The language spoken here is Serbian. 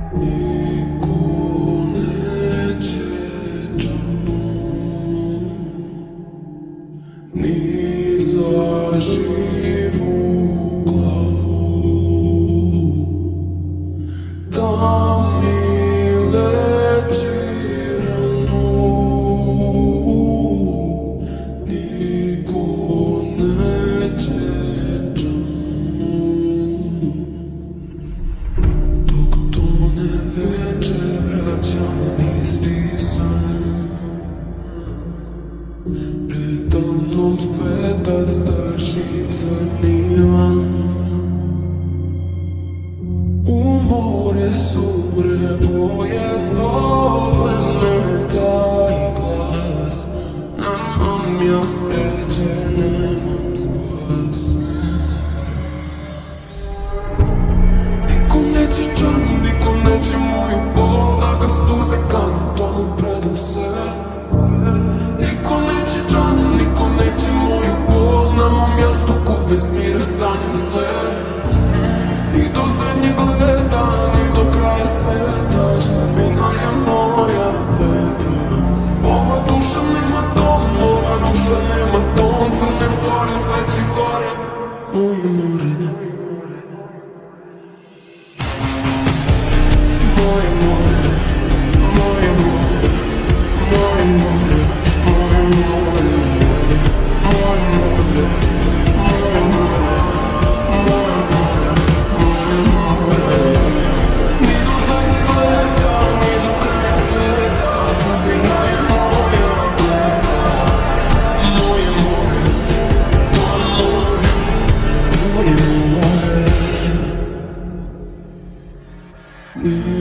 Niko neće džanu, ni za živu glavu, da mi leči ranu. Niko neće džanu, dok tone večer vraćam isti san. Predamnom svetac drži crni lan. U more sure boje zove me taj glas. Nemam ja sreće, nemam spas. Niko neće džan, niko neće moju bol, da ga suze kantom predam se. Niko neće džan, niko neće moju bol, na mom jastuku bez mira sanjam sve. Ni do zadnjeg leta, ni do kraja sveta, sudbina je moja lepa. Ova duša nema dom, ova duša nema ton, crne zore sveći gore, moje more. Moje more, moje more, moje more, moje more, moje more, moje more, moje more, moje more. Ni do zadnjeg leta, ni do kraja sveta, sudbina je moja lepa. Moje more, moje more, moje more.